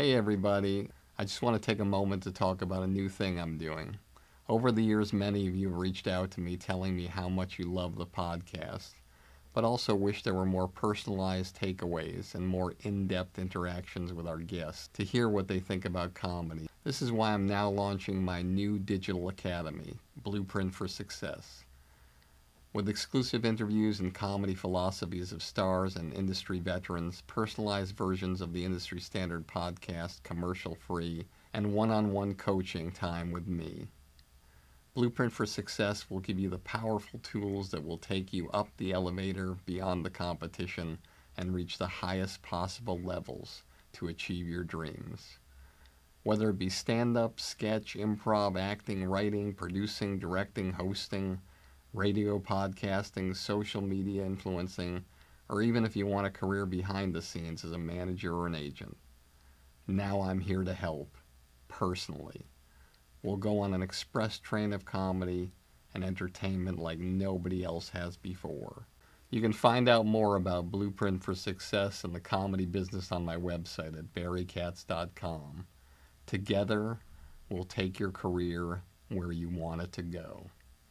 Hey everybody, I just want to take a moment to talk about a new thing I'm doing. Over the years, many of you have reached out to me telling me how much you love the podcast, but also wish there were more personalized takeaways and more in-depth interactions with our guests to hear what they think about comedy. This is why I'm now launching my new digital academy, Blueprint for Success. With exclusive interviews and comedy philosophies of stars and industry veterans, personalized versions of the industry standard podcast, commercial-free, and one-on-one coaching time with me. Blueprint for Success will give you the powerful tools that will take you up the elevator beyond the competition and reach the highest possible levels to achieve your dreams. Whether it be stand-up, sketch, improv, acting, writing, producing, directing, hosting, radio podcasting, social media influencing, or even if you want a career behind the scenes as a manager or an agent. Now I'm here to help, personally. We'll go on an express train of comedy and entertainment like nobody else has before. You can find out more about Blueprint for Success and the comedy business on my website at barrykatz.com. Together, we'll take your career where you want it to go.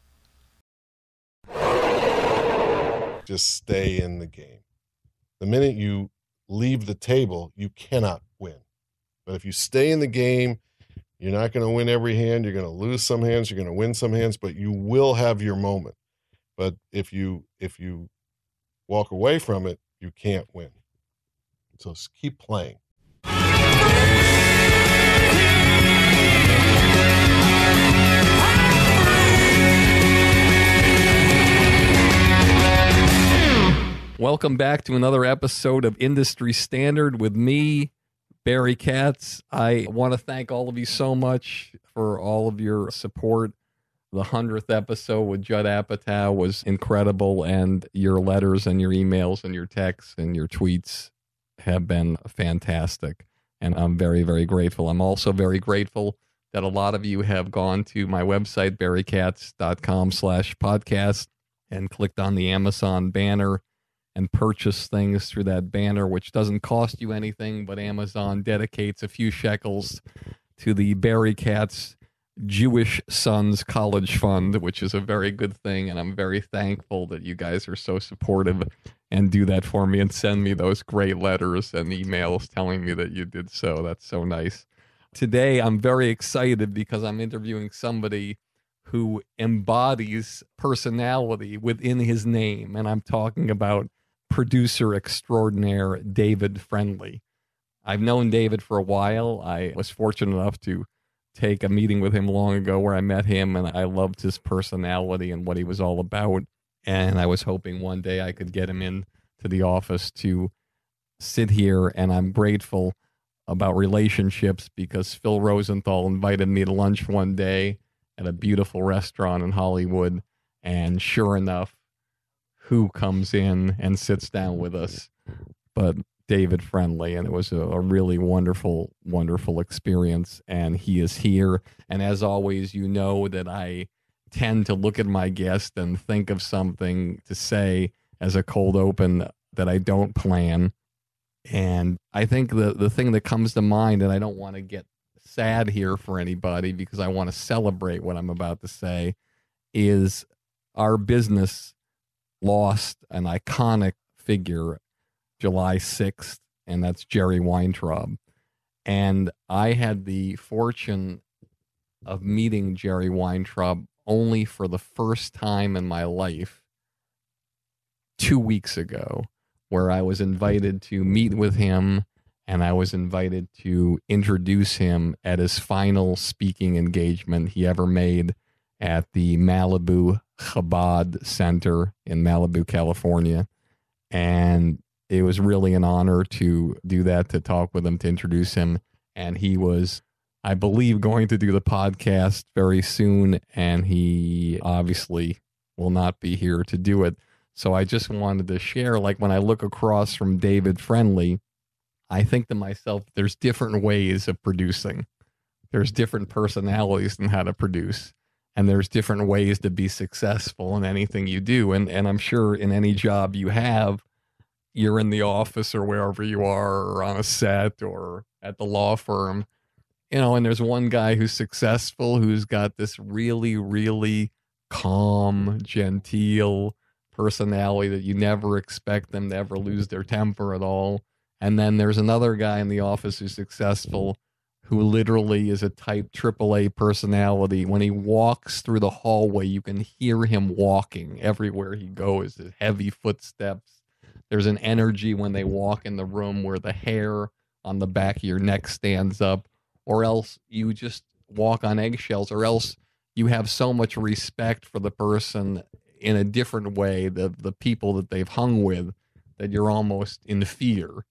Just stay in the game. The minute you leave the table, you cannot win. But if you stay in the game, you're not going to win every hand. You're going to lose some hands. You're going to win some hands, but you will have your moment. But if you walk away from it, you can't win. So keep playing. Welcome back to another episode of Industry Standard with me, Barry Katz. I want to thank all of you so much for all of your support. The 100th episode with Judd Apatow was incredible, and your letters and your emails and your texts and your tweets have been fantastic, and I'm very, very grateful. I'm also very grateful that a lot of you have gone to my website, barrykatz.com/podcast, and clicked on the Amazon banner and purchase things through that banner, which doesn't cost you anything, but Amazon dedicates a few shekels to the Barry Katz Jewish Sons College Fund, which is a very good thing, and I'm very thankful that you guys are so supportive and do that for me and send me those great letters and emails telling me that you did so. That's so nice. Today, I'm very excited because I'm interviewing somebody who embodies personality within his name, and I'm talking about producer extraordinaire David Friendly. I've known David for a while. I was fortunate enough to take a meeting with him long ago where I met him, and I loved his personality and what he was all about. And I was hoping one day I could get him in to the office to sit here, and I'm grateful about relationships because Phil Rosenthal invited me to lunch one day at a beautiful restaurant in Hollywood, and sure enough, who comes in and sits down with us but David Friendly, and it was a really wonderful, wonderful experience, and he is here. And as always, you know that I tend to look at my guest and think of something to say as a cold open that I don't plan. And I think the thing that comes to mind, and I don't want to get sad here for anybody because I want to celebrate what I'm about to say, is our business lost an iconic figure July 6th, and that's Jerry Weintraub. And I had the fortune of meeting Jerry Weintraub only for the first time in my life 2 weeks ago, where I was invited to meet with him, and I was invited to introduce him at his final speaking engagement he ever made at the Malibu Chabad Center in Malibu, California. And it was really an honor to do that, to talk with him, to introduce him. And he was, I believe, going to do the podcast very soon, and he obviously will not be here to do it. So I just wanted to share, like when I look across from David Friendly, I think to myself, there's different ways of producing. There's different personalities in how to produce. And there's different ways to be successful in anything you do. And I'm sure in any job you have, you're in the office or wherever you are, or on a set or at the law firm, and there's one guy who's successful who's got this really, really calm, genteel personality that you never expect them to ever lose their temper at all. And then there's another guy in the office who's successful who literally is a type AAA personality. When he walks through the hallway, you can hear him walking everywhere he goes, his heavy footsteps. There's an energy when they walk in the room where the hair on the back of your neck stands up, or else you just walk on eggshells, or else you have so much respect for the person in a different way, the people that they've hung with, that you're almost in fear.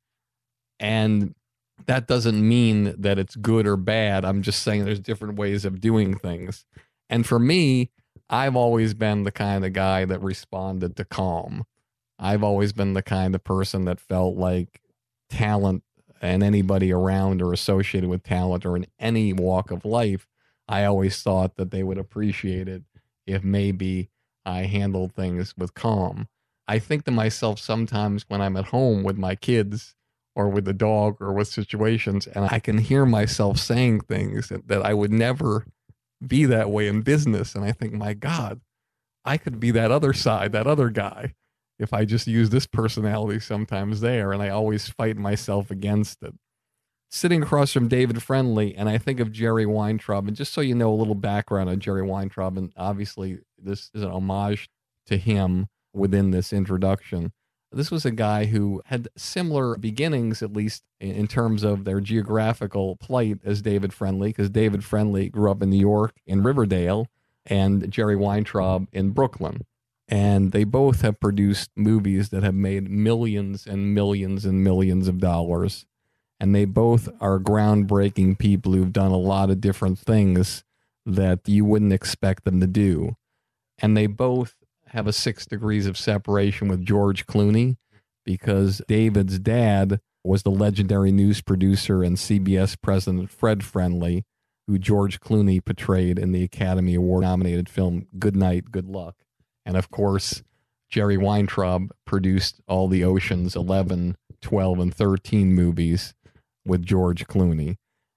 And that doesn't mean that it's good or bad. I'm just saying there's different ways of doing things. And for me, I've always been the kind of guy that responded to calm. I've always been the kind of person that felt like talent and anybody around or associated with talent or in any walk of life, I always thought that they would appreciate it if maybe I handled things with calm. I think to myself sometimes when I'm at home with my kids or with the dog or with situations, and I can hear myself saying things that I would never be that way in business. And I think, my God, I could be that other side, that other guy, if I just use this personality sometimes there. And I always fight myself against it. Sitting across from David Friendly, and I think of Jerry Weintraub, and just so you know a little background on Jerry Weintraub, and obviously this is an homage to him within this introduction. This was a guy who had similar beginnings, at least in terms of their geographical plight, as David Friendly, because David Friendly grew up in New York, in Riverdale, and Jerry Weintraub in Brooklyn. And they both have produced movies that have made millions and millions and millions of dollars. And they both are groundbreaking people who've done a lot of different things that you wouldn't expect them to do. And they both have a 6 degrees of separation with George Clooney, because David's dad was the legendary news producer and CBS president Fred Friendly, who George Clooney portrayed in the Academy Award nominated film Good Night, Good Luck. And of course, Jerry Weintraub produced all the Ocean's 11, 12, and 13 movies with George Clooney.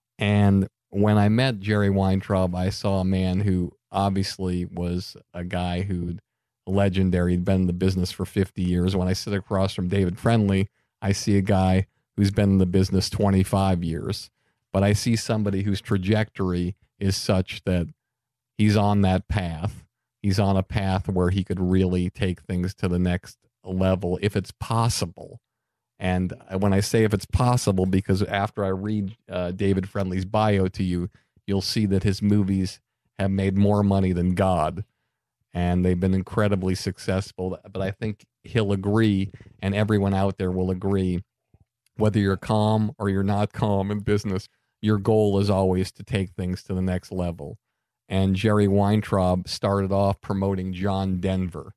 And when I met Jerry Weintraub, I saw a man who obviously was a guy who'd legendary, he'd been in the business for 50 years. When I sit across from David Friendly, I see a guy who's been in the business 25 years. But I see somebody whose trajectory is such that he's on that path. He's on a path where he could really take things to the next level if it's possible. And when I say if it's possible, because after I read David Friendly's bio to you, you'll see that his movies have made more money than God. And they've been incredibly successful. But I think he'll agree, and everyone out there will agree, whether you're calm or you're not calm in business, your goal is always to take things to the next level. And Jerry Weintraub started off promoting John Denver.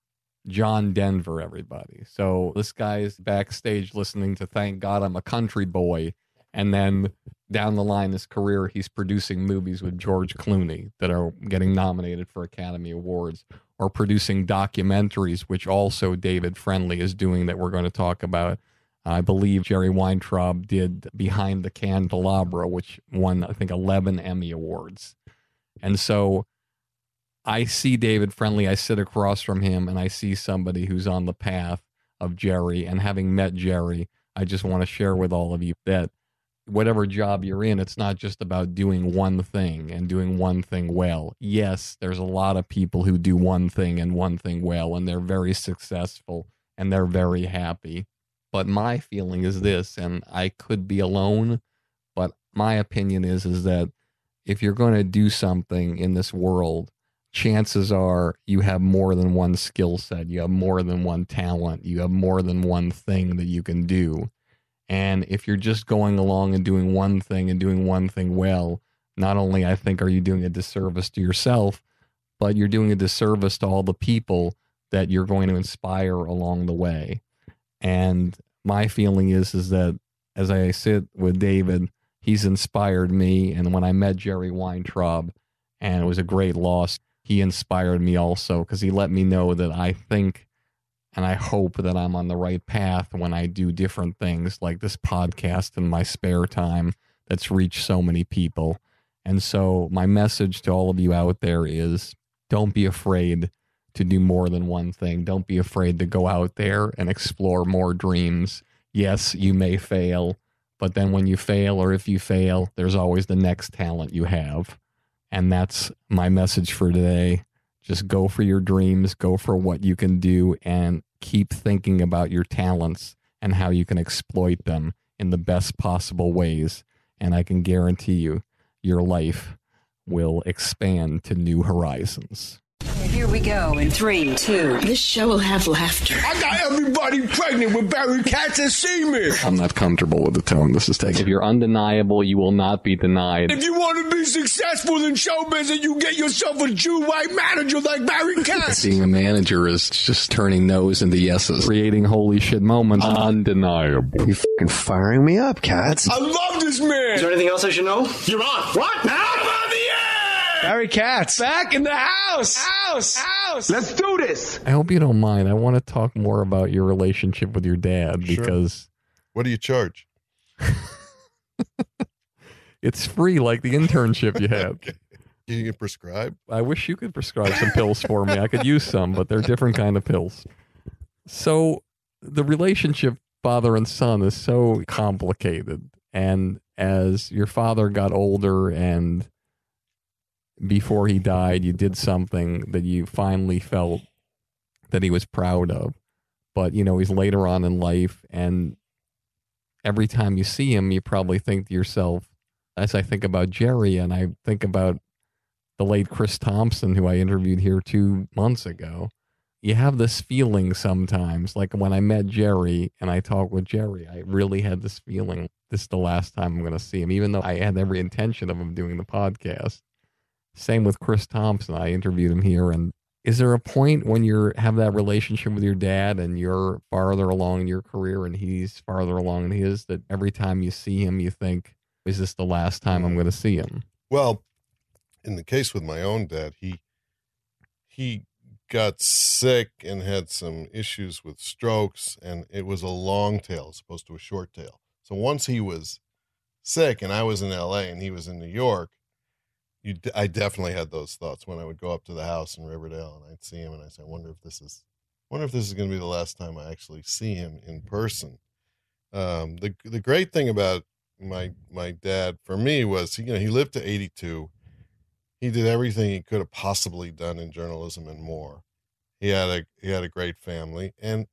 John Denver, everybody. So this guy's backstage listening to Thank God I'm a Country Boy. And then down the line, his career, he's producing movies with George Clooney that are getting nominated for Academy Awards, or producing documentaries, which also David Friendly is doing, that we're going to talk about. I believe Jerry Weintraub did Behind the Candelabra, which won, I think, 11 Emmy Awards. And so I see David Friendly, I sit across from him, and I see somebody who's on the path of Jerry. And having met Jerry, I just want to share with all of you that whatever job you're in, it's not just about doing one thing and doing one thing well. Yes, there's a lot of people who do one thing and one thing well, and they're very successful and they're very happy. But my feeling is this, and I could be alone, but my opinion is that if you're going to do something in this world, chances are you have more than one skill set, you have more than one talent, you have more than one thing that you can do. And if you're just going along and doing one thing and doing one thing well, not only I think are you doing a disservice to yourself, but you're doing a disservice to all the people that you're going to inspire along the way. And my feeling is that as I sit with David, he's inspired me. And when I met Jerry Weintraub, and it was a great loss, he inspired me also, because he let me know that I think And I hope that I'm on the right path when I do different things like this podcast in my spare time that's reached so many people. And so my message to all of you out there is don't be afraid to do more than one thing. Don't be afraid to go out there and explore more dreams. Yes, you may fail, but then when you fail, or if you fail, there's always the next talent you have. And that's my message for today. Just go for your dreams, go for what you can do, and keep thinking about your talents and how you can exploit them in the best possible ways. And I can guarantee you, your life will expand to new horizons. Here we go in 3, 2. This show will have laughter. I got everybody pregnant with Barry Katz and semen. I'm not comfortable with the tone this is taking. If you're undeniable, you will not be denied. If you want to be successful in show business, you get yourself a Jew white manager like Barry Katz. Being a manager is just turning no's into yeses. Creating holy shit moments. Undeniable. You f***ing firing me up, Katz. I love this man. Is there anything else I should know? You're on. What? Now I'm on the air. Barry Katz. Back in the house. Let's do this. I hope you don't mind. I want to talk more about your relationship with your dad because... What do you charge? It's free, like the internship you had. Okay. You can prescribe? I wish you could prescribe some pills for me. I could use some, but they're different kind of pills. So the relationship father and son is so complicated. And as your father got older and before he died, you did something that you finally felt that he was proud of. But, you know, he's later on in life, and every time you see him, you probably think to yourself, as I think about Jerry, and I think about the late Chris Thompson, who I interviewed here 2 months ago, you have this feeling sometimes, like when I met Jerry and I talked with Jerry, I really had this feeling, this is the last time I'm going to see him, even though I had every intention of him doing the podcast. Same with Chris Thompson. I interviewed him here. And is there a point when you have that relationship with your dad and you're farther along in your career and he's farther along in his, that every time you see him, you think, is this the last time I'm going to see him? Well, in the case with my own dad, he got sick and had some issues with strokes, and it was a long tail as opposed to a short tail. So once he was sick and I was in LA and he was in New York, I definitely had those thoughts when I would go up to the house in Riverdale and I'd see him and I'd say, I wonder if this is going to be the last time I actually see him in person. The great thing about my dad for me was, he lived to 82. He did everything he could have possibly done in journalism and more. He had a great family, and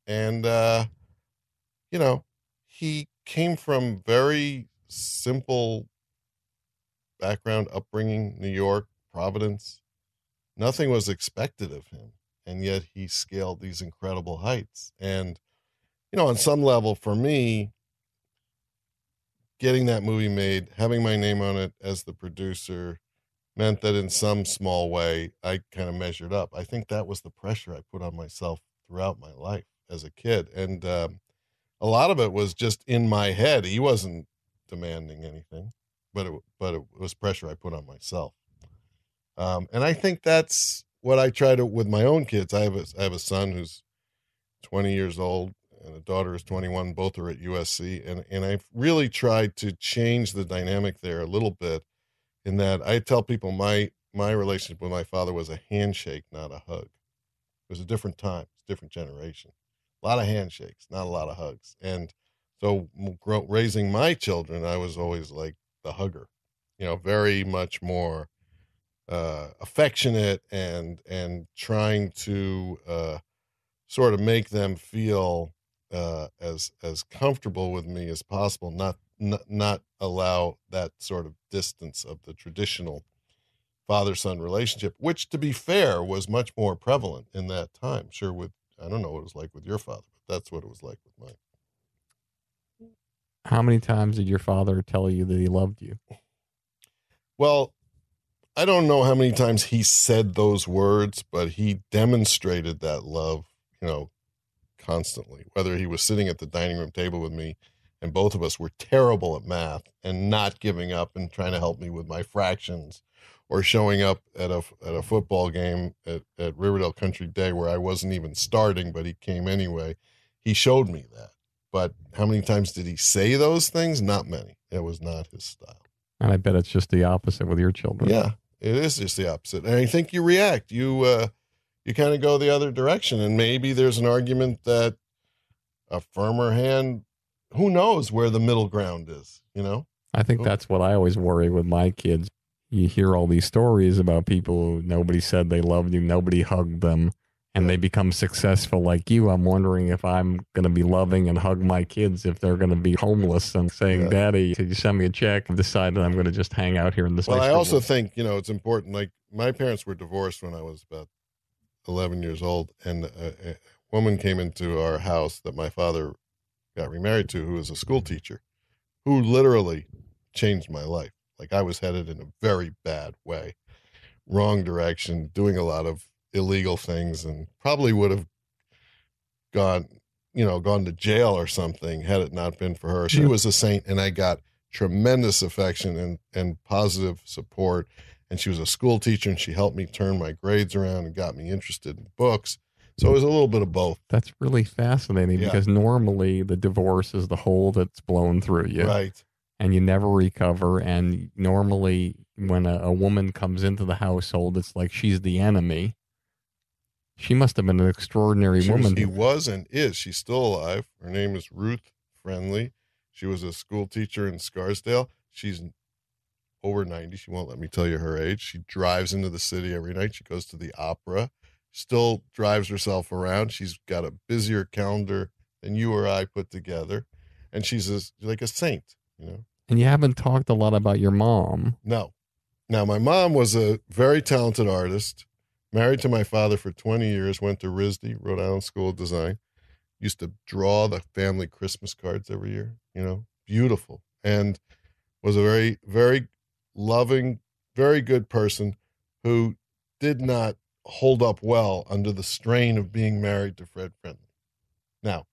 he came from very simple background, upbringing, New York, Providence. Nothing was expected of him, and yet he scaled these incredible heights. And on some level, for me, getting that movie made, having my name on it as the producer, meant that in some small way, I kind of measured up. I think that was the pressure I put on myself throughout my life as a kid. And a lot of it was just in my head. He wasn't demanding anything, but it was pressure I put on myself. And I think that's what I try to, with my own kids. I have a son who's 20 years old and a daughter who's 21. Both are at USC. And I've really tried to change the dynamic there a little bit, in that I tell people my relationship with my father was a handshake, not a hug. It was a different time, it's a different generation. A lot of handshakes, not a lot of hugs. And so raising my children, I was always like the hugger, very much more affectionate and trying to sort of make them feel as comfortable with me as possible, not allow that sort of distance of the traditional father-son relationship, which, to be fair, was much more prevalent in that time. Sure, I don't know what it was like with your father, but that's what it was like with mine. How many times did your father tell you that he loved you? Well, I don't know how many times he said those words, but he demonstrated that love, constantly, whether he was sitting at the dining room table with me and both of us were terrible at math and not giving up and trying to help me with my fractions, or showing up at a football game at Riverdale Country Day where I wasn't even starting, but he came anyway. He showed me that. But how many times did he say those things? Not many. It was not his style. And I bet it's just the opposite with your children. Yeah, it is just the opposite. And I think you react. You kind of go the other direction. And maybe there's an argument that a firmer hand, who knows where the middle ground is, you know? I think that's what I always worry with my kids. You hear all these stories about people who nobody said they loved you, nobody hugged them, and they become successful like you. I'm wondering if I'm going to be loving and hug my kids if they're going to be homeless and saying, Daddy, could you send me a check? I've decided I'm going to just hang out here in this. Well, I also think, it's important. Like, my parents were divorced when I was about 11 years old, and a woman came into our house that my father got remarried to, who was a school teacher, who literally changed my life. Like, I was headed in a very bad way, wrong direction, doing a lot of illegal things, and probably would have gone to jail or something had it not been for her. She was a saint, and I got tremendous affection and positive support. And she was a school teacher, and she helped me turn my grades around and got me interested in books. So it was a little bit of both. That's really fascinating because normally the divorce is the hole that's blown through you. Right. And you never recover. And normally when a woman comes into the household, it's like she's the enemy. She must have been an extraordinary woman. She was and is. She's still alive. Her name is Ruth Friendly. She was a school teacher in Scarsdale. She's over 90. She won't let me tell you her age. She drives into the city every night. She goes to the opera, still drives herself around. She's got a busier calendar than you or I put together. And she's like a saint, And you haven't talked a lot about your mom. No. Now, my mom was a very talented artist, married to my father for 20 years, went to RISD, Rhode Island School of Design, used to draw the family Christmas cards every year, beautiful, and was a very, very loving, very good person who did not hold up well under the strain of being married to Fred Friendly. Now,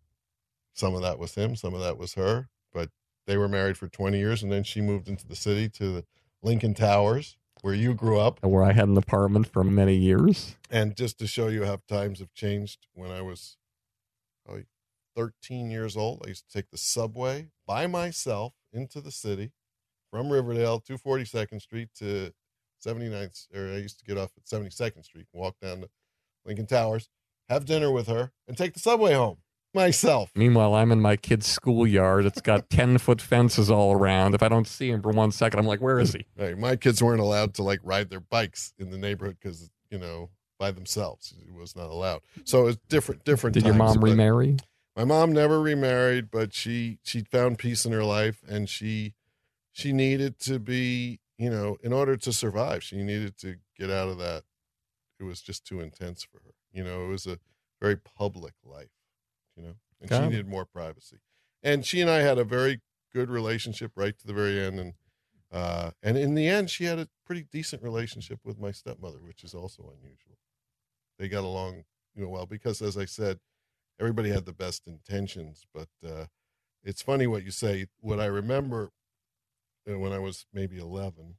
some of that was him, some of that was her, but they were married for 20 years, and then she moved into the city to the Lincoln Towers, where you grew up. Where I had an apartment for many years. And just to show you how times have changed, when I was probably 13 years old, I used to take the subway by myself into the city from Riverdale to 42nd Street to 79th, or I used to get off at 72nd Street, walk down to Lincoln Towers, have dinner with her, and take the subway home myself. Meanwhile, I'm in my kid's schoolyard. It's got 10-foot fences all around. If I don't see him for 1 second, I'm like, where is he? Hey, my kids weren't allowed to ride their bikes in the neighborhood because, by themselves. It was not allowed. So it's different Did times. your mom remarry? My mom never remarried, but she found peace in her life, and she needed to be, in order to survive, she needed to get out of that. It was just too intense for her. It was a very public life, and she needed more privacy. And she and I had a very good relationship right to the very end. And in the end, she had a pretty decent relationship with my stepmother, which is also unusual. They got along, well, because as I said, everybody had the best intentions, but it's funny what you say. What I remember when I was maybe 11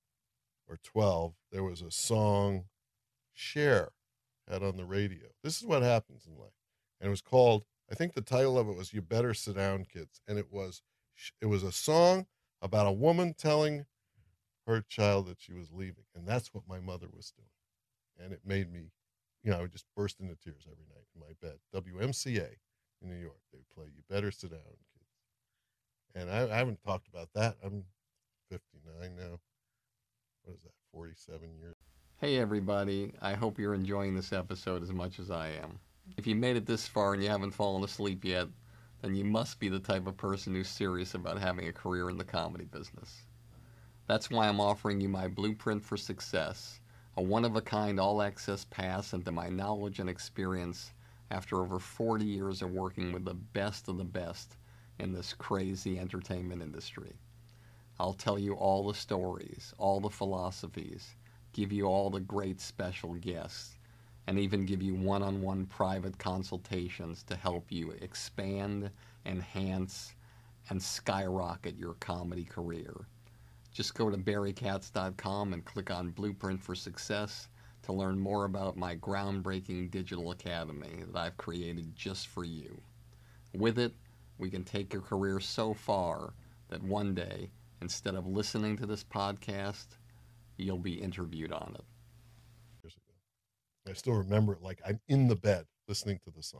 or 12, there was a song Cher had on the radio. This is what happens in life. And it was called, I think the title of it was You Better Sit Down, Kids. And it was a song about a woman telling her child that she was leaving. And that's what my mother was doing. And it made me, I would just burst into tears every night in my bed. WMCA in New York, they would play You Better Sit Down, Kids. And I haven't talked about that. I'm 59 now. What is that, 47 years? Hey everybody, I hope you're enjoying this episode as much as I am. If you made it this far and you haven't fallen asleep yet, then you must be the type of person who's serious about having a career in the comedy business. That's why I'm offering you my Blueprint for Success, a one-of-a-kind all-access pass into my knowledge and experience after over 40 years of working with the best of the best in this crazy entertainment industry. I'll tell you all the stories, all the philosophies, give you all the great special guests, and even give you one-on-one private consultations to help you expand, enhance, and skyrocket your comedy career. Just go to barrycats.com and click on Blueprint for Success to learn more about my groundbreaking digital academy that I've created just for you. With it, we can take your career so far that one day, instead of listening to this podcast, you'll be interviewed on it. I still remember it like I'm in the bed listening to the song.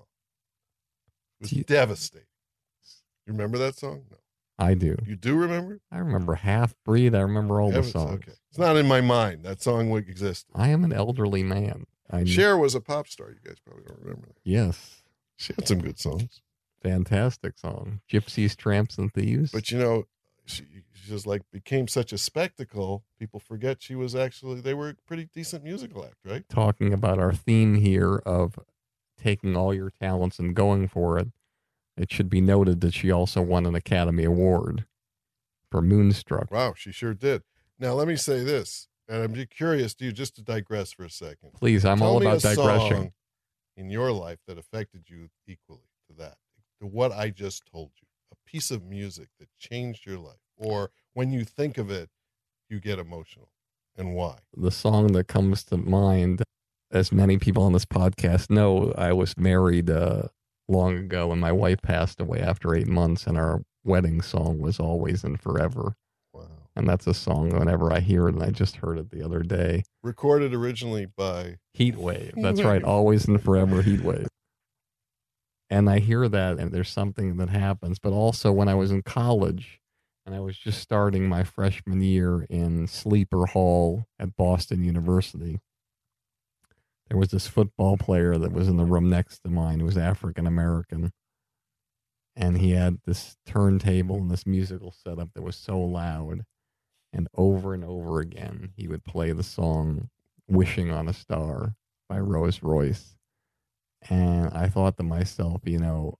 It was devastating. You remember that song? No. I do. You do remember it? I remember Half Breed. I remember all the songs. Okay. It's not in my mind. That song would exist. I am an elderly man. Cher was a pop star. You guys probably don't remember that. Yes. She had some good songs. Fantastic song. Gypsies, Tramps, and Thieves. But you know, she just like became such a spectacle. People forget she was actually, they were a pretty decent musical act, right? Talking about our theme here of taking all your talents and going for it, it should be noted that she also won an Academy Award for Moonstruck. Wow, she sure did. Now, let me say this, and I'm curious, just to digress for a second. Please, I'm all about digression. Song in your life that affected you equally to that, to what I just told you, a piece of music that changed your life, or when you think of it, you get emotional, and why? The song that comes to mind, as many people on this podcast know, I was married long ago, and my wife passed away after 8 months, and our wedding song was Always and Forever. Wow. And that's a song whenever I hear it, and I just heard it the other day. Recorded originally by Heatwave. That's right. Always and Forever, Heatwave. And I hear that, and there's something that happens. But also when I was in college, and I was just starting my freshman year in Sleeper Hall at Boston University, there was this football player that was in the room next to mine who was African American. And he had this turntable and this musical setup that was so loud. And over again, he would play the song Wishing on a Star by Rose Royce. And I thought to myself, you know,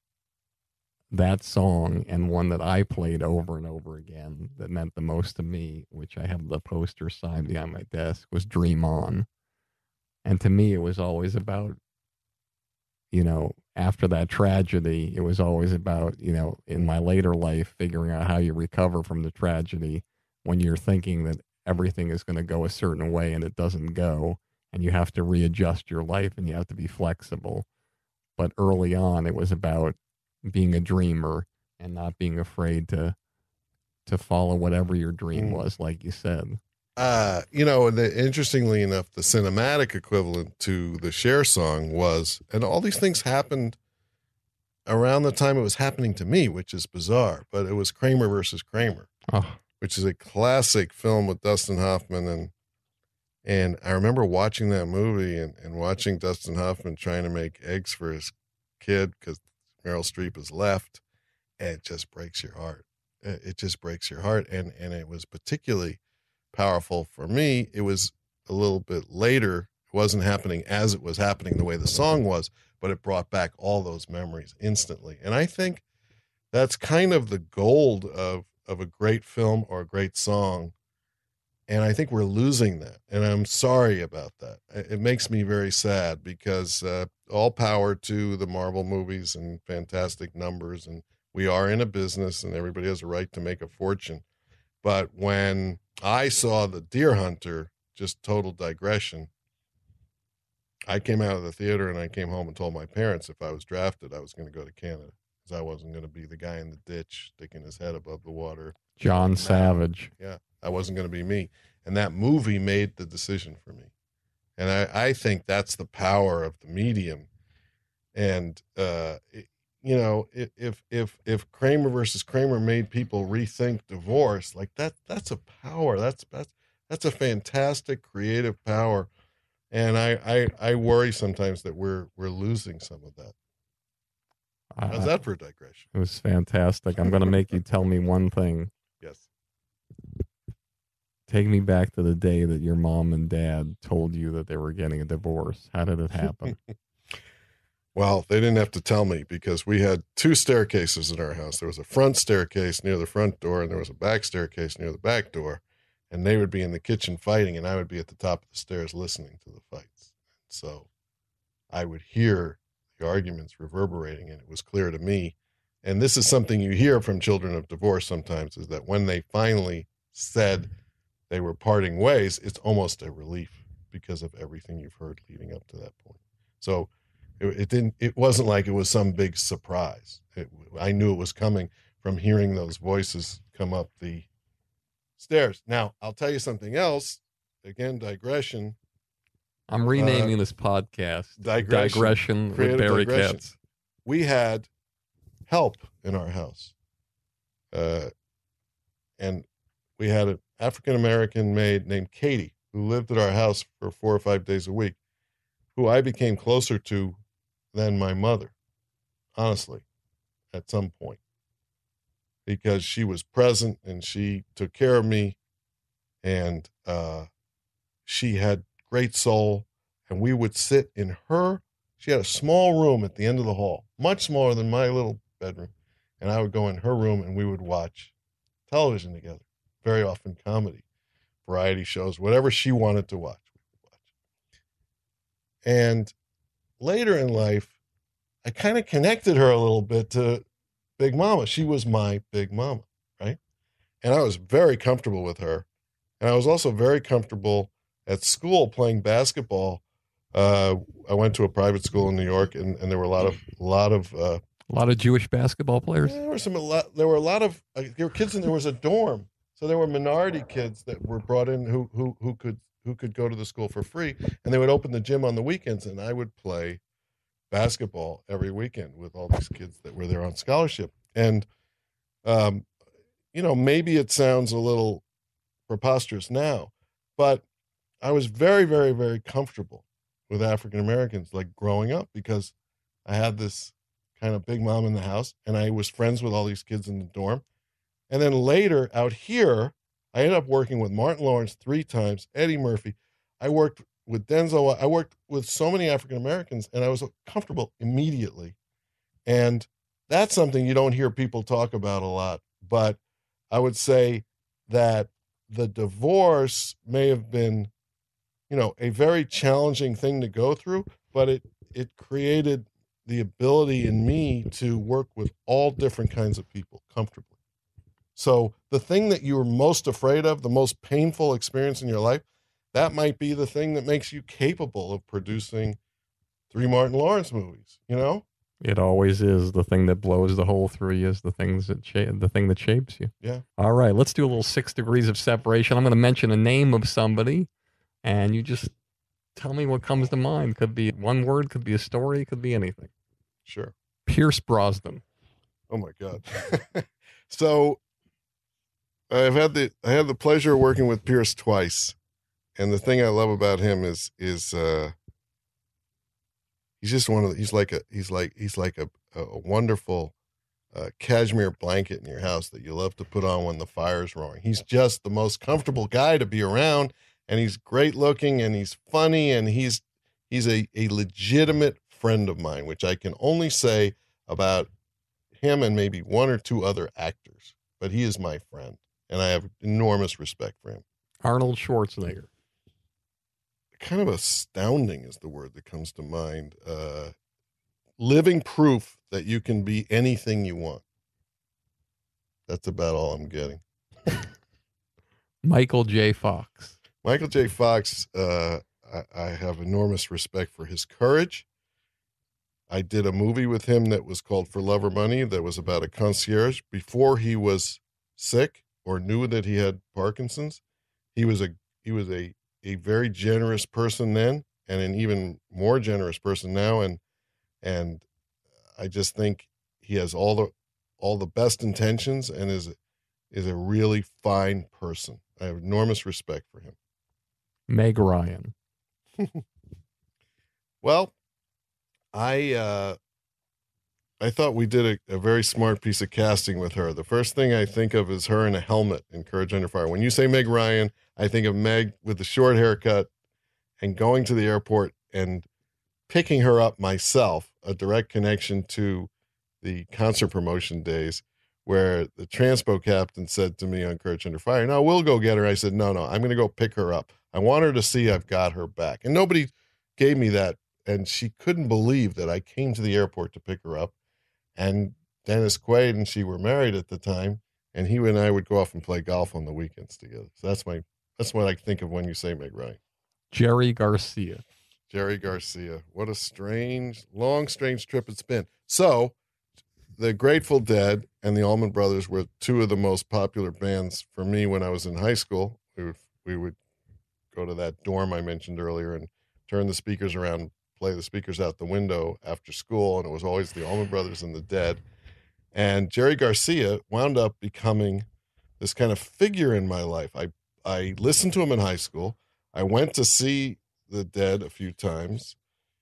that song and one that I played over and over again that meant the most to me, which I have the poster signed behind my desk, was Dream On. And to me, it was always about, you know, after that tragedy, it was always about, you know, in my later life, figuring out how you recover from the tragedy when you're thinking that everything is going to go a certain way and it doesn't go, and you have to readjust your life and you have to be flexible. But early on, it was about being a dreamer and not being afraid to follow whatever your dream was, like you said. You know, interestingly enough, the cinematic equivalent to the Cher song was, and all these things happened around the time it was happening to me, which is bizarre, but it was Kramer versus Kramer, which is a classic film with Dustin Hoffman. And I remember watching that movie and watching Dustin Hoffman trying to make eggs for his kid because Meryl Streep is left, and it just breaks your heart. It just breaks your heart. And it was particularly powerful for me. It was a little bit later. It wasn't happening as it was happening the way the song was, but it brought back all those memories instantly. And I think that's kind of the gold of a great film or a great song. And I think we're losing that. And I'm sorry about that. It makes me very sad because all power to the Marvel movies and fantastic numbers. And we are in a business and everybody has a right to make a fortune. But when I saw The Deer Hunter, just total digression, I came out of the theater and I came home and told my parents if I was drafted, I was going to go to Canada because I wasn't going to be the guy in the ditch sticking his head above the water. John Savage. Yeah, that wasn't going to be me. And that movie made the decision for me. And I think that's the power of the medium. And, you know, if Kramer versus Kramer made people rethink divorce, like that's a power. That's a fantastic creative power. And I worry sometimes that we're losing some of that. How's that for a digression? It was fantastic. I'm going to make you tell me one thing. Yes. Take me back to the day that your mom and dad told you that they were getting a divorce. How did it happen? Well, they didn't have to tell me because we had two staircases in our house. There was a front staircase near the front door, and there was a back staircase near the back door. And they would be in the kitchen fighting, and I would be at the top of the stairs listening to the fights. So I would hear the arguments reverberating, and it was clear to me. And this is something you hear from children of divorce sometimes, is that when they finally said they were parting ways, it's almost a relief because of everything you've heard leading up to that point. So it wasn't like it was some big surprise. I knew it was coming from hearing those voices come up the stairs. Now, I'll tell you something else. Again, digression. I'm renaming this podcast Digression with Creative Barry Digression. Katz. We had help in our house. And we had an African-American maid named Katie who lived at our house for 4 or 5 days a week, who I became closer to than my mother, honestly, at some point, because she was present and she took care of me, and she had great soul, and we would sit in her. She had a small room at the end of the hall, much smaller than my little bedroom, and I would go in her room and we would watch television together, very often comedy, variety shows, whatever she wanted to watch, we would watch. And later in life, I kind of connected her a little bit to Big Mama. She was my Big Mama, right? And I was very comfortable with her. And I was also very comfortable at school playing basketball. I went to a private school in New York, and there were a lot of Jewish basketball players. there were a lot of there were kids, and there was a dorm, so there were minority kids that were brought in who could go to the school for free, and they would open the gym on the weekends, and I would play basketball every weekend with all these kids that were there on scholarship. And maybe it sounds a little preposterous now, but I was very, very, very comfortable with African Americans, like growing up, because I had this kind of big mom in the house, and I was friends with all these kids in the dorm. And then later out here, I ended up working with Martin Lawrence 3 times, Eddie Murphy. I worked with Denzel. I worked with so many African Americans, and I was comfortable immediately. And that's something you don't hear people talk about a lot. But I would say that the divorce may have been, a very challenging thing to go through, but it created the ability in me to work with all different kinds of people comfortably. So the thing that you were most afraid of, the most painful experience in your life, that might be the thing that makes you capable of producing 3 Martin Lawrence movies, It always is. The thing that blows the hole through you is the thing that shapes you. Yeah. All right, let's do a little 6 degrees of separation. I'm going to mention a name of somebody, and you just tell me what comes to mind. Could be one word, could be a story, could be anything. Sure. Pierce Brosnan. Oh my God. So I had the pleasure of working with Pierce twice. And the thing I love about him is he's just he's like a wonderful cashmere blanket in your house that you love to put on when the fire's roaring. He's just the most comfortable guy to be around, and he's great looking, and he's funny, and he's a legitimate friend of mine, which I can only say about him and maybe 1 or 2 other actors, but he is my friend, and I have enormous respect for him. Arnold Schwarzenegger. Kind of astounding is the word that comes to mind. Living proof that you can be anything you want. That's about all I'm getting. Michael J. Fox. Michael J. Fox, I have enormous respect for his courage. I did a movie with him that was called For Love or Money that was about a concierge. Before he was sick or knew that he had Parkinson's, he was a very generous person then, and an even more generous person now. And I just think he has all the best intentions and is a really fine person. I have enormous respect for him. Meg Ryan. Well, I thought we did a very smart piece of casting with her. The first thing I think of is her in a helmet in Courage Under Fire. When you say Meg Ryan, I think of Meg with the short haircut and going to the airport and picking her up myself, a direct connection to the concert promotion days where the transpo captain said to me on Courage Under Fire, "No, we'll go get her." I said, no, I'm going to go pick her up. I want her to see I've got her back. And nobody gave me that. And she couldn't believe that I came to the airport to pick her up. And Dennis Quaid and she were married at the time. and he and I would go off and play golf on the weekends together. So that's what I think of when you say Meg Ryan. Jerry Garcia. Jerry Garcia. What a strange trip it's been. So the Grateful Dead and the Allman Brothers were two of the most popular bands for me when I was in high school. We would go to that dorm I mentioned earlier and turn the speakers around, play the speakers out the window after school, and it was always the Allman Brothers and the Dead. And Jerry Garcia wound up becoming this kind of figure in my life. I listened to him in high school. I went to see the Dead a few times.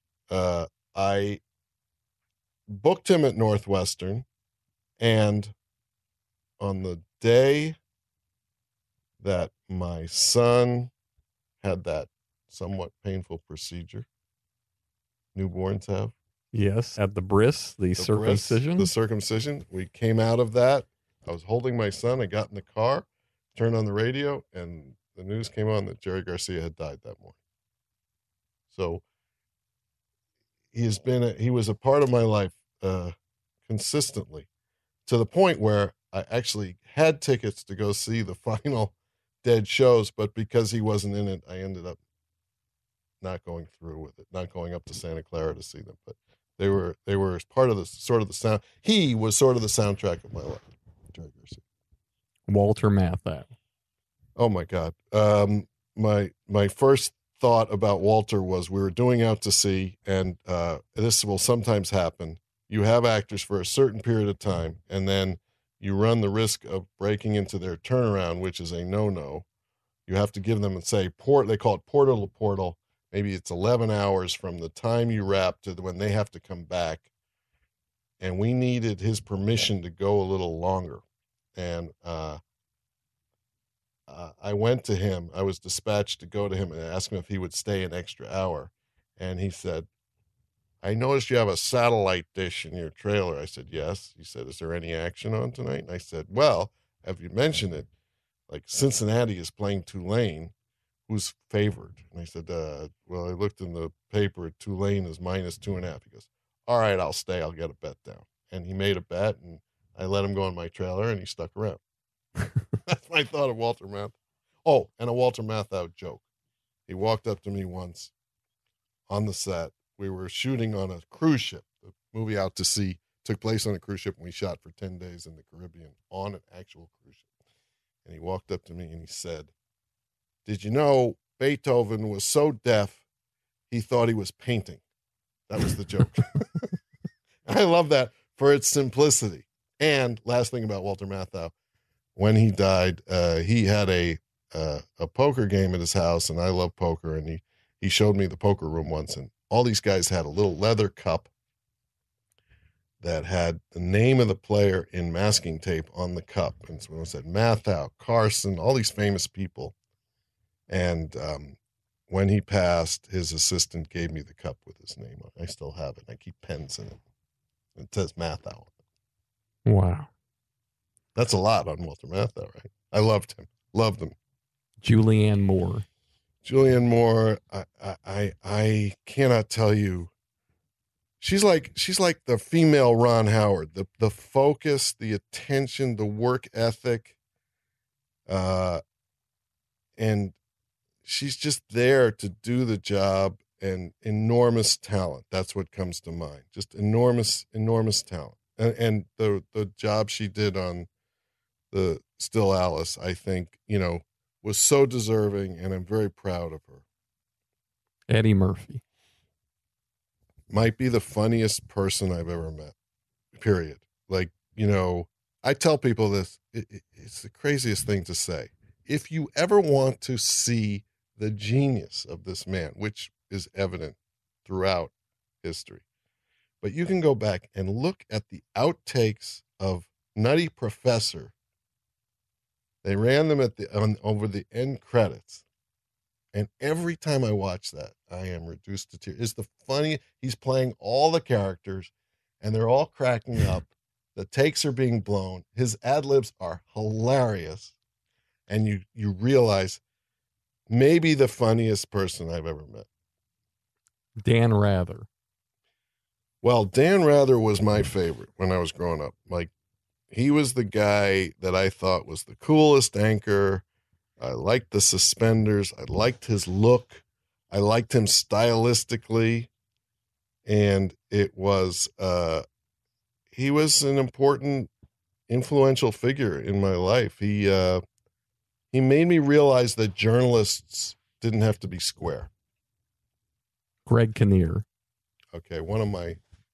I booked him at Northwestern, and on the day that my son had that somewhat painful procedure newborns have. Yes, at the bris, the circumcision. The circumcision. We came out of that. I was holding my son. I got in the car, turned on the radio, and the news came on that Jerry Garcia had died that morning. So he was a part of my life consistently, to the point where I actually had tickets to go see the final Dead shows, but because he wasn't in it, I ended up not going through with it, not going up to Santa Clara to see them. But they were part of the sort of the sound. He was sort of the soundtrack of my life. Jerry Garcia. Walter Matthau. Oh my God. My first thought about Walter was we were doing Out to Sea, and this will sometimes happen. You have actors for a certain period of time, and then you run the risk of breaking into their turnaround, which is a no-no. You have to give them and say, they call it portal to portal. Maybe it's 11 hours from the time you wrap to when they have to come back. And we needed his permission to go a little longer. And I went to him. I was dispatched to go to him and ask him if he would stay an extra hour. And he said, I noticed you have a satellite dish in your trailer. I said, yes. He said, is there any action on tonight? And I said, well, have you mentioned it? Like Cincinnati is playing Tulane. Who's favored? And I said, well, I looked in the paper. Tulane is -2.5. He goes, all right, I'll stay. I'll get a bet down. And he made a bet, and I let him go in my trailer, and he stuck around. That's my thought of Walter Matthau. Oh, and a Walter Matthau joke. He walked up to me once on the set. We were shooting on a cruise ship. The movie Out to Sea took place on a cruise ship, and we shot for 10 days in the Caribbean on an actual cruise ship. And he walked up to me and he said, did you know Beethoven was so deaf he thought he was painting? That was the joke. I love that for its simplicity. And last thing about Walter Matthau, when he died, he had a poker game at his house, and I love poker, and he showed me the poker room once, and all these guys had a little leather cup that had the name of the player in masking tape on the cup. And so it said Matthau, Carson, all these famous people. And when he passed, his assistant gave me the cup with his name on it. I still have it. I keep pens in it. It says Matthau on it. Wow. That's a lot on Walter Matthau, right? I loved him. Loved him. Julianne Moore. Julianne Moore, I cannot tell you. She's like the female Ron Howard. The focus, the attention, the work ethic, and she's just there to do the job, and enormous talent. That's what comes to mind. Just enormous talent. And the job she did on the Still Alice, I think, was so deserving, and I'm very proud of her. Eddie Murphy. Might be the funniest person I've ever met, period. Like, I tell people this, it's the craziest thing to say. If you ever want to see the genius of this man, which is evident throughout history, but you can go back and look at the outtakes of Nutty Professor. They ran them over the end credits. And every time I watch that, I am reduced to tears. It's the funny. He's playing all the characters, and they're all cracking up. The takes are being blown. His ad-libs are hilarious. And you realize maybe the funniest person I've ever met. Dan Rather. Well, Dan Rather was my favorite when I was growing up. Like, he was the guy that I thought was the coolest anchor. I liked the suspenders. I liked his look. I liked him stylistically. And it was, he was an important, influential figure in my life. He made me realize that journalists didn't have to be square. Greg Kinnear. Okay. One of my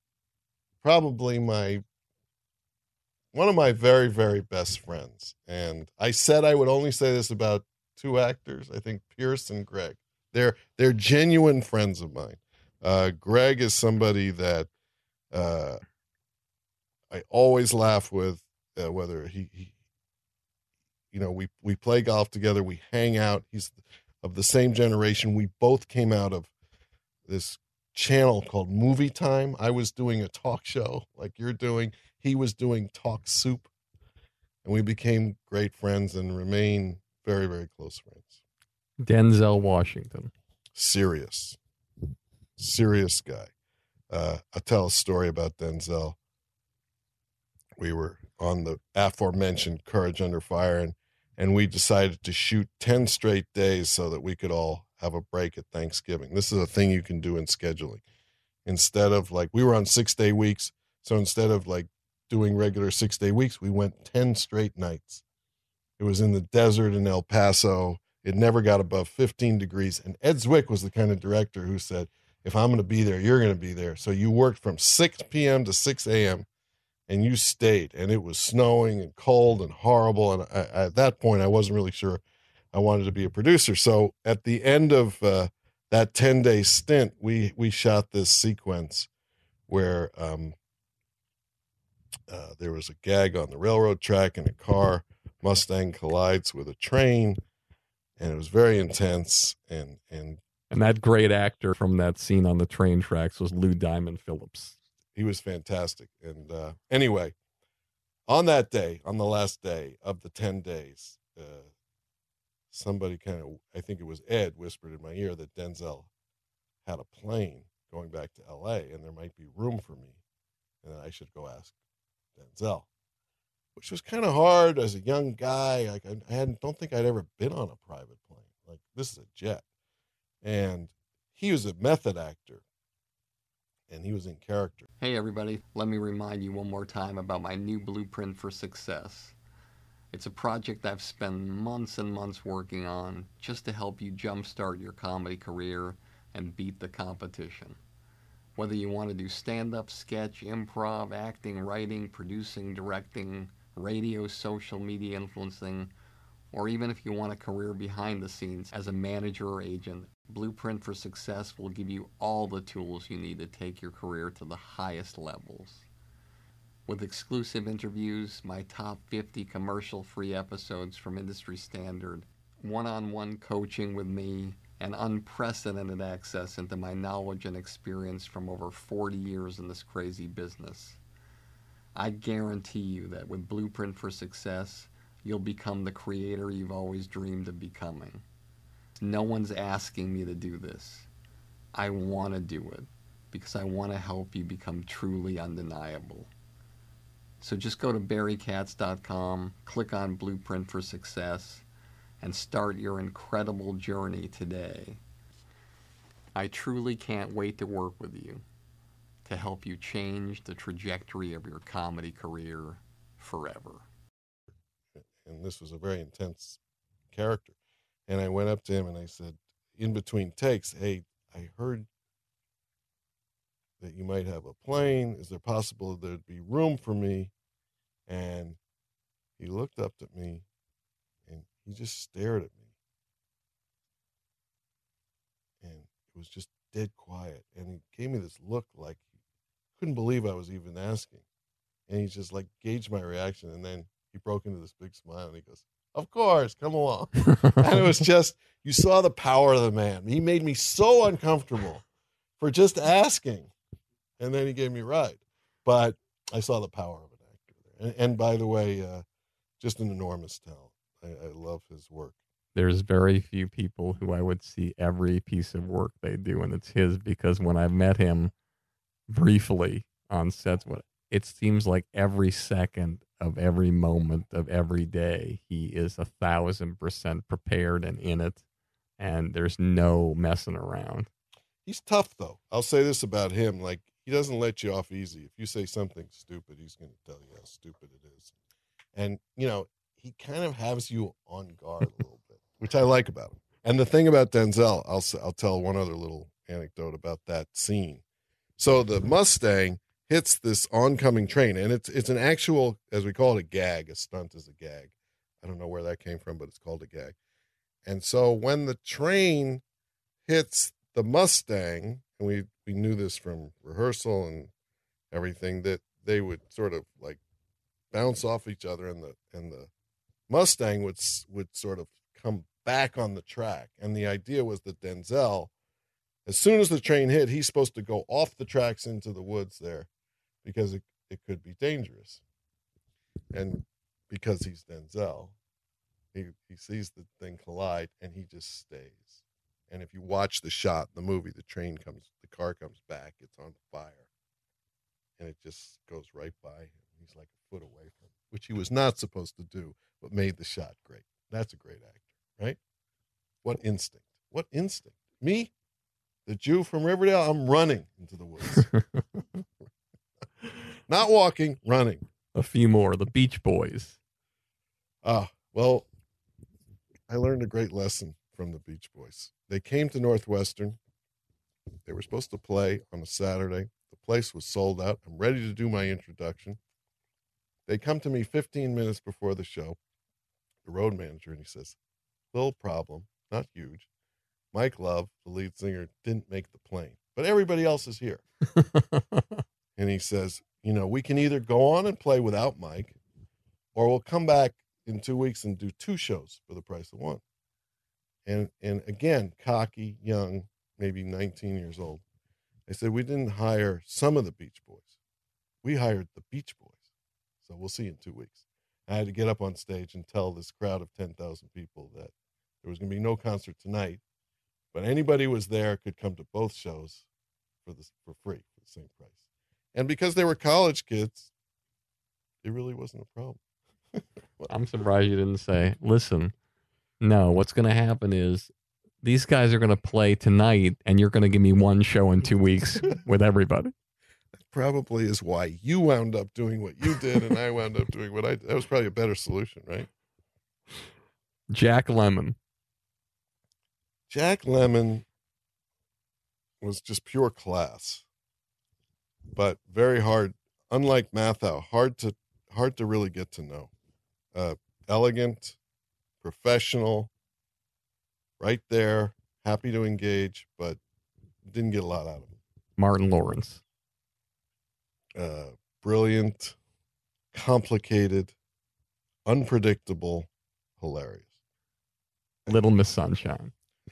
very, very best friends. And I said I would only say this about two actors, I think Pierce and Greg. They're genuine friends of mine. Greg is somebody that I always laugh with, whether he we play golf together, we hang out. He's of the same generation. We both came out of this channel called Movie Time. I was doing a talk show like you're doing. He was doing Talk Soup, and we became great friends and remain very, very close friends. Denzel Washington. Serious guy. I'll tell a story about Denzel. We were on the aforementioned Courage Under Fire, and we decided to shoot 10 straight days so that we could all have a break at Thanksgiving. This is a thing you can do in scheduling. Instead of we were on 6-day weeks, so instead of doing regular 6-day weeks, we went 10 straight nights. It was in the desert in El Paso. It never got above 15 degrees. And Ed Zwick was the kind of director who said, if I'm going to be there, you're going to be there. So you worked from 6 p.m. to 6 a.m. and you stayed. And it was snowing and cold and horrible. And at that point, I wasn't really sure I wanted to be a producer. So at the end of that 10-day stint, we shot this sequence where there was a gag on the railroad track and a car Mustang collides with a train, and it was very intense. And that great actor from that scene on the train tracks was Lou Diamond Phillips. He was fantastic. And anyway, on that day, on the last day of the 10 days, somebody I think it was Ed, whispered in my ear that Denzel had a plane going back to L.A. and there might be room for me, and that I should go ask Denzel, which was kind of hard as a young guy. I don't think I'd ever been on a private plane. This is a jet. And he was a method actor, and he was in character. Hey, everybody. Let me remind you one more time about my new Blueprint for Success. It's a project I've spent months and months working on just to help you jumpstart your comedy career and beat the competition. Whether you want to do stand-up, sketch, improv, acting, writing, producing, directing, radio, social media influencing, or even if you want a career behind the scenes as a manager or agent, Blueprint for Success will give you all the tools you need to take your career to the highest levels. With exclusive interviews, my top 50 commercial-free episodes from industry standard, one-on-one coaching with me, and unprecedented access into my knowledge and experience from over 40 years in this crazy business. I guarantee you that with Blueprint for Success, you'll become the creator you've always dreamed of becoming. No one's asking me to do this. I want to do it because I want to help you become truly undeniable. So just go to barrykatz.com, click on Blueprint for Success, and start your incredible journey today. I truly can't wait to work with you to help you change the trajectory of your comedy career forever. And this was a very intense character. And I went up to him and I said, in between takes, hey, I heard that you might have a plane. Is there possible there'd be room for me? And he looked up at me and he just stared at me. And it was just dead quiet. And he gave me this look like he couldn't believe I was even asking. And he just gauged my reaction. And then he broke into this big smile and he goes, of course, come along. And it was just, you saw the power of the man. He made me so uncomfortable for just asking. And then he gave me a ride. But I saw the power of an actor there. And by the way, just an enormous talent. I love his work. There's very few people who I would see every piece of work they do, and it's his, because when I met him briefly on sets, it seems like every second of every moment of every day, he is 1,000% prepared and in it, and there's no messing around. He's tough, though. I'll say this about him. Like, he doesn't let you off easy. If you say something stupid, he's going to tell you how stupid it is. And, you know, he kind of has you on guard a little bit, which I like about him. And the thing about Denzel, I'll tell one other little anecdote about that scene. So the Mustang hits this oncoming train, and it's an actual, as we call it, a gag. A stunt is a gag. I don't know where that came from, but it's called a gag. And so when the train hits the Mustang, and we knew this from rehearsal and everything, that they would sort of like bounce off each other, and the Mustang would sort of come back on the track. And the idea was that Denzel, as soon as the train hit, he's supposed to go off the tracks into the woods there, because it could be dangerous. And because he's Denzel, he sees the thing collide, and he just stays. And if you watch the shot in the movie, the car comes back, it's on fire, and it just goes right by him. He's like a foot away from him, which he was not supposed to do, but made the shot great. That's a great actor, right? What instinct? What instinct? Me, the Jew from Riverdale, I'm running into the woods. Not walking, running. A few more, the Beach Boys. Well, I learned a great lesson from the Beach Boys. They came to Northwestern. They were supposed to play on a Saturday. The place was sold out. I'm ready to do my introduction. They come to me 15 minutes before the show, the road manager, and he says, little problem, not huge. Mike Love, the lead singer, didn't make the plane, but everybody else is here. And he says, you know, we can either go on and play without Mike, or we'll come back in 2 weeks and do 2 shows for the price of 1. And again, cocky, young, maybe 19 years old. I said, we didn't hire some of the Beach Boys. We hired the Beach Boys. So we'll see you in 2 weeks. I had to get up on stage and tell this crowd of 10,000 people that there was going to be no concert tonight, but anybody who was there could come to both shows for free, for the same price. And because they were college kids, it really wasn't a problem. I'm surprised you didn't say, listen, no, what's going to happen is these guys are going to play tonight, and you're going to give me 1 show in 2 weeks with everybody. That probably is why you wound up doing what you did, and I wound up doing what I did. That was probably a better solution, right? Jack Lemmon. Jack Lemmon was just pure class, but very hard. Unlike Mathau, hard to really get to know. Elegant, professional, right there, happy to engage, but didn't get a lot out of him. Martin Lawrence. Brilliant, complicated, unpredictable, hilarious. Little Miss Sunshine.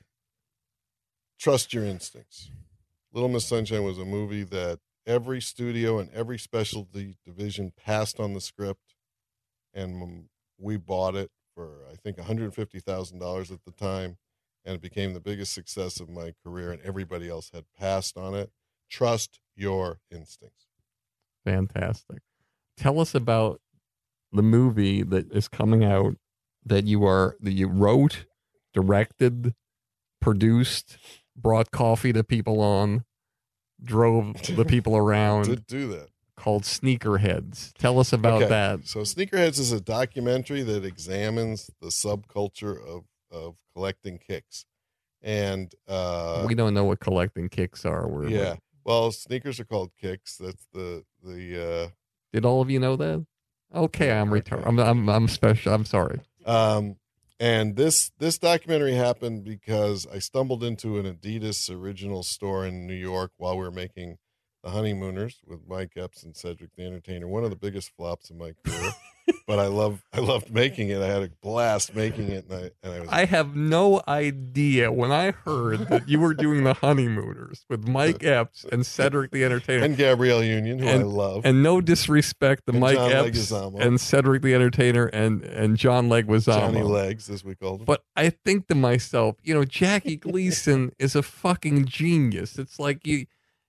Trust your instincts. Little Miss Sunshine was a movie that every studio and every specialty division passed on the script, and we bought it for, I think, $150,000 at the time, and it became the biggest success of my career, and everybody else had passed on it. Trust your instincts. Fantastic. Tell us about the movie that is coming out that you wrote, directed, produced, brought coffee to people on, drove the people around. Did do that. Called Sneakerheads. Tell us about that. So Sneakerheads is a documentary that examines the subculture of collecting kicks. And we don't know what collecting kicks are. Well, sneakers are called kicks. That's the Did all of you know that? Okay, I'm retarded. I'm special. I'm sorry. And this documentary happened because I stumbled into an Adidas original store in New York while we were making The Honeymooners with Mike Epps and Cedric the Entertainer. One of the biggest flops in my career, but I loved making it. I had a blast making it, I have no idea when I heard that you were doing The Honeymooners with Mike Epps and Cedric the Entertainer and Gabrielle Union, who I love. And no disrespect to Mike John Epps Leguizamo. and Cedric the Entertainer and John Leguizamo. Johnny Legs, as we called him. But I think to myself, Jackie Gleason is a fucking genius. It's like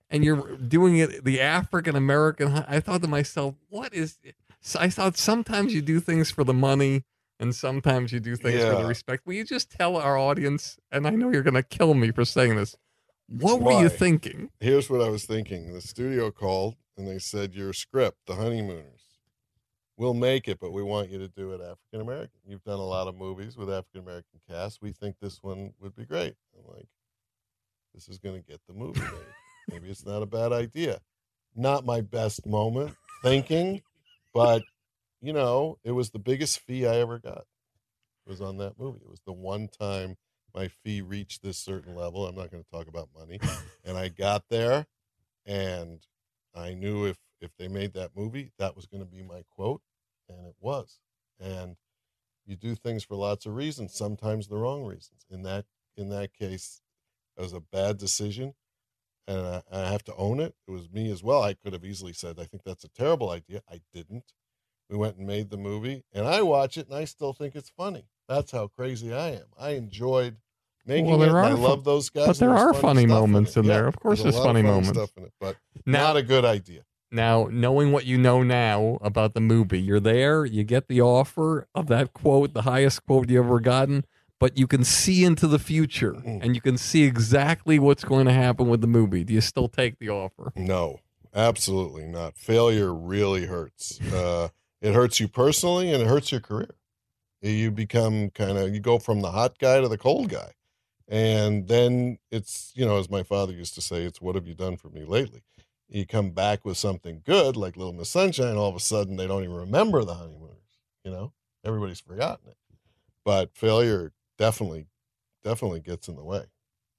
and you're doing it the African American. I thought to myself, what is? I thought sometimes you do things for the money, and sometimes you do things for the respect. Will you just tell our audience? And I know you're going to kill me for saying this. What were you thinking? Here's what I was thinking. The studio called and they said, your script, The Honeymooners, we'll make it, but we want you to do it African American. You've done a lot of movies with African American cast. We think this one would be great. I'm like, this is going to get the movie made. Maybe it's not a bad idea. Not my best moment thinking, but, you know, it was the biggest fee I ever got. It was on that movie. It was the one time my fee reached this certain level. I'm not going to talk about money. And I got there, and I knew if they made that movie, that was going to be my quote, and it was. And you do things for lots of reasons, sometimes the wrong reasons. In that case, it was a bad decision, and I have to own it. It was me as well. I could have easily said, I think that's a terrible idea. I didn't. We went and made the movie, and I watch it, and I still think it's funny. That's how crazy I am. I enjoyed making it. I love those guys. But there are funny moments in there. Of course, there's funny moments. Stuff in it, but not a good idea. Now, knowing what you know now about the movie, you're there, you get the offer of that quote, the highest quote you ever gotten, but you can see into the future, and you can see exactly what's going to happen with the movie. Do you still take the offer? No, absolutely not. Failure really hurts. It hurts you personally, and it hurts your career. You become you go from the hot guy to the cold guy. And then it's, you know, as my father used to say, it's what have you done for me lately? You come back with something good, like Little Miss Sunshine, all of a sudden they don't even remember the Honeymooners, you know? Everybody's forgotten it. But failure definitely gets in the way.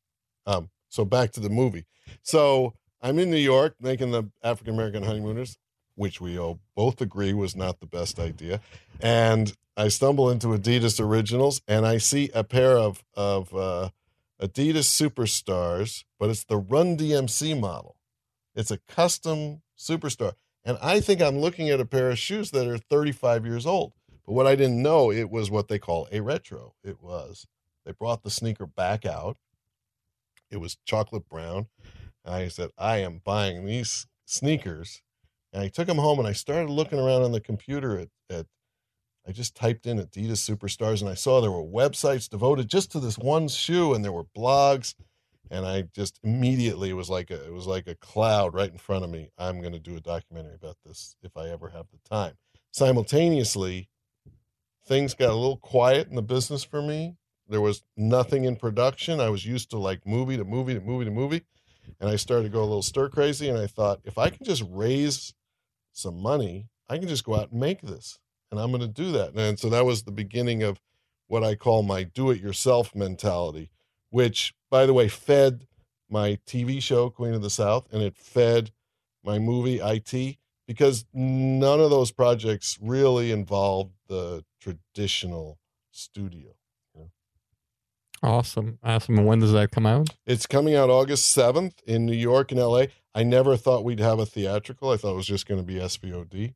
So back to the movie. So I'm in New York making the African American Honeymooners, which we both agree was not the best idea. And I stumble into Adidas Originals, and I see a pair of Adidas Superstars, but it's the Run DMC model. It's a custom Superstar. And I think I'm looking at a pair of shoes that are 35 years old. But what I didn't know, it was what they call a retro. They brought the sneaker back out. It was chocolate brown. And I said, I am buying these sneakers. And I took them home, and I started looking around on the computer I just typed in Adidas Superstars, and I saw there were websites devoted just to this one shoe, and there were blogs, and I just immediately, it was like a cloud right in front of me. I'm going to do a documentary about this if I ever have the time. Simultaneously, things got a little quiet in the business for me. There was nothing in production. I was used to like movie to movie to movie to movie, and I started to go a little stir crazy, and I thought, if I can just raise some money, I can just go out and make this. And I'm going to do that. And so that was the beginning of what I call my do-it-yourself mentality, which, by the way, fed my TV show, Queen of the South, and it fed my movie, IT, because none of those projects really involved the traditional studio. Awesome. And when does that come out? It's coming out August 7th in New York and LA. I never thought we'd have a theatrical. I thought it was just going to be SVOD.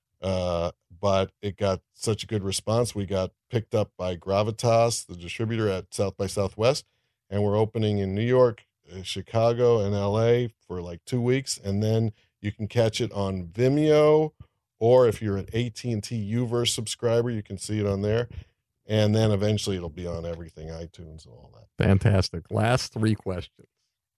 But it got such a good response. We got picked up by Gravitas, the distributor at South by Southwest, and we're opening in New York, Chicago, and LA for like 2 weeks. And then you can catch it on Vimeo, or if you're an AT&T Uverse subscriber, you can see it on there. And then eventually it'll be on everything, iTunes and all that. Fantastic. Last 3 questions.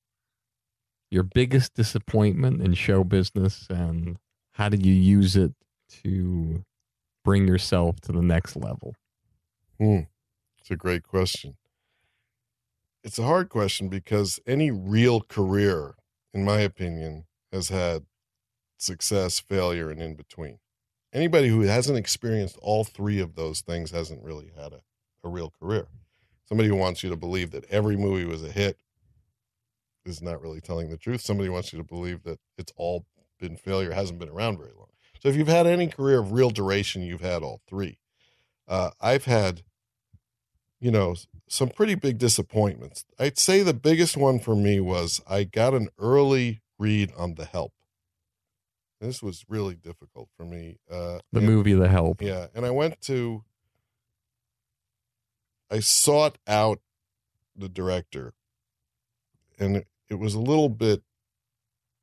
Your biggest disappointment in show business, and how did you use it to bring yourself to the next level? It's a great question. It's a hard question because any real career, in my opinion, has had success, failure, and in between. Anybody who hasn't experienced all 3 of those things hasn't really had a real career. Somebody who wants you to believe that every movie was a hit is not really telling the truth. Somebody wants you to believe that it's all been failure, hasn't been around very long. So if you've had any career of real duration, you've had all 3. I've had, some pretty big disappointments. I'd say the biggest one for me was I got an early read on The Help. This was really difficult for me. The movie The Help. Yeah, and I sought out the director, and it was a little bit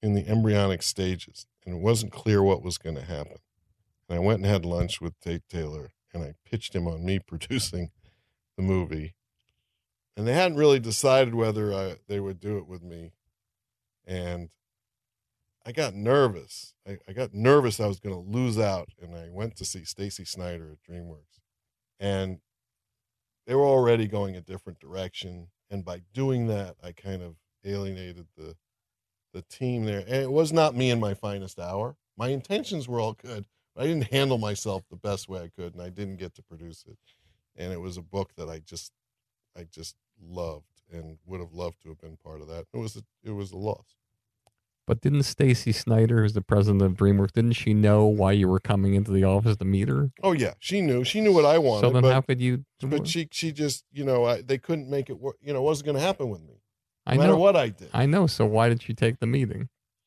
in the embryonic stages, and it wasn't clear what was going to happen. And I went and had lunch with Tate Taylor, and I pitched him on me producing the movie. And they hadn't really decided whether they would do it with me. And I got nervous. I got nervous I was going to lose out, and I went to see Stacey Snider at DreamWorks. And they were already going a different direction. And by doing that, I kind of alienated the team there. And it was not me in my finest hour. My intentions were all good, but I didn't handle myself the best way I could, and I didn't get to produce it. And it was a book that I just loved and would have loved to have been part of that. It was a loss. But didn't Stacey Snider, who's the president of DreamWorks, didn't she know why you were coming into the office to meet her? Oh yeah, she knew what I wanted. So then how could you? But she just, they couldn't make it work. It wasn't going to happen with me. No matter what I did. I know. So why did she take the meeting?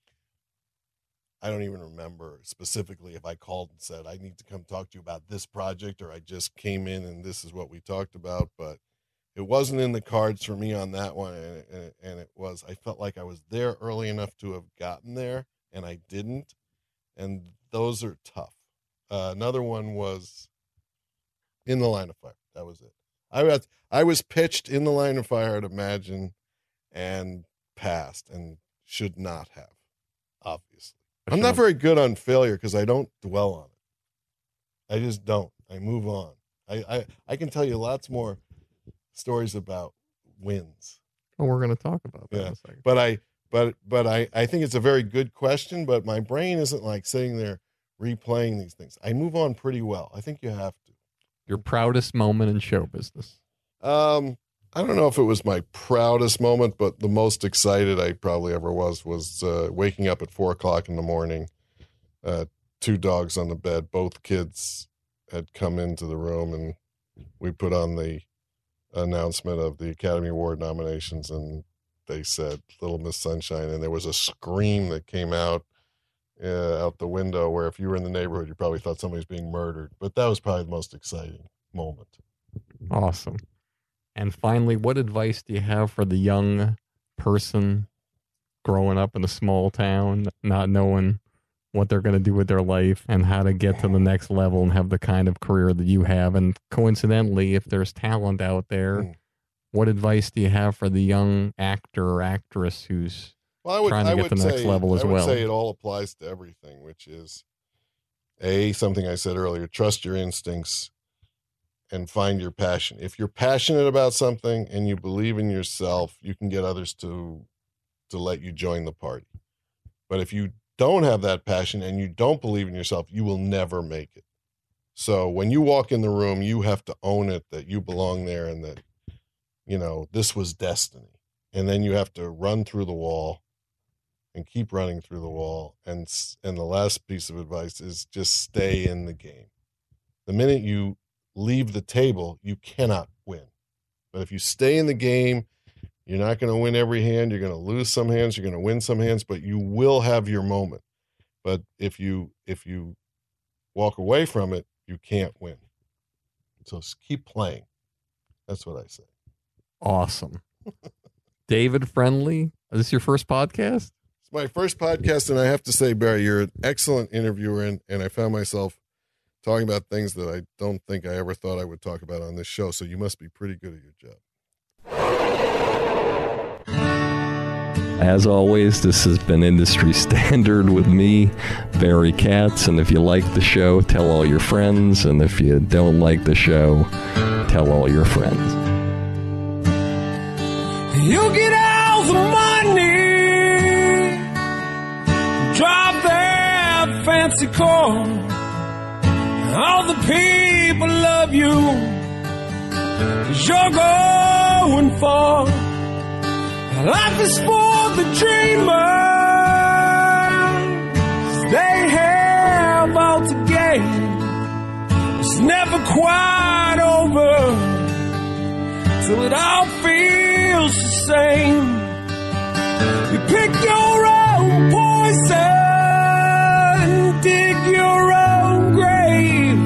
I don't even remember specifically if I called and said, I need to come talk to you about this project, or I just came in and this is what we talked about. But it wasn't in the cards for me on that one. And it was, I felt like I was there early enough to have gotten there, and I didn't. And those are tough. Another one was In the Line of Fire. That was it. I was pitched In the Line of Fire at Imagine and passed, and should not have, obviously. I'm not very good on failure because I don't dwell on it. I just don't. I move on. I can tell you lots more stories about wins. Well, we're going to talk about that in a second. But I think it's a very good question, but my brain isn't like sitting there replaying these things. I move on pretty well. I think you have to. Your proudest moment in show business? I don't know if it was my proudest moment, but the most excited I probably ever was waking up at 4:00 in the morning, 2 dogs on the bed. Both kids had come into the room, and we put on the announcement of the Academy Award nominations, and they said Little Miss Sunshine, and there was a scream that came out the window where if you were in the neighborhood, you probably thought somebody was being murdered. But that was probably the most exciting moment. Awesome. And finally, what advice do you have for the young person growing up in a small town, not knowing what they're going to do with their life and how to get to the next level and have the kind of career that you have? And coincidentally, if there's talent out there, what advice do you have for the young actor or actress who's trying to get to the next level as well? I would say it all applies to everything, which is something I said earlier, trust your instincts and find your passion. If you're passionate about something and you believe in yourself, you can get others to let you join the party. But if you don't have that passion and you don't believe in yourself, you will never make it. So when you walk in the room, you have to own it, that you belong there and that, this was destiny. And then you have to run through the wall and keep running through the wall. And the last piece of advice is just stay in the game. The minute you leave the table, you cannot win. But if you stay in the game, you're not going to win every hand. You're going to lose some hands. You're going to win some hands, but you will have your moment. But if you walk away from it, you can't win. So keep playing. That's what I say. Awesome. David Friendly, is this your first podcast? It's my first podcast, and I have to say, Barry, you're an excellent interviewer, and I found myself talking about things that I don't think I ever thought I would talk about on this show, so you must be pretty good at your job. As always, this has been Industry Standard with me, Barry Katz, and if you like the show, tell all your friends, and if you don't like the show, tell all your friends. You get all the money, drive that fancy car. All the people love you, 'cause you're going far. Life is for the dreamers, they have all to gain. It's never quite over till it all feels the same. You pick your own poison, dig your own grave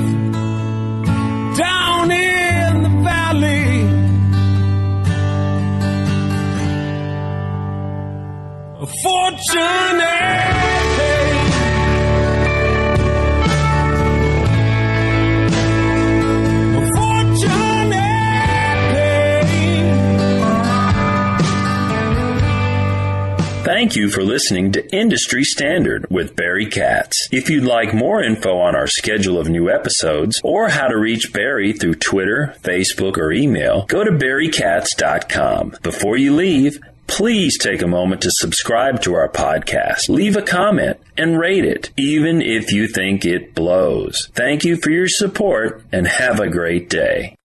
down in the valley. A fortune Thank you for listening to Industry Standard with Barry Katz. If you'd like more info on our schedule of new episodes or how to reach Barry through Twitter, Facebook, or email, go to barrykatz.com. Before you leave, please take a moment to subscribe to our podcast, leave a comment, and rate it, even if you think it blows. Thank you for your support, and have a great day.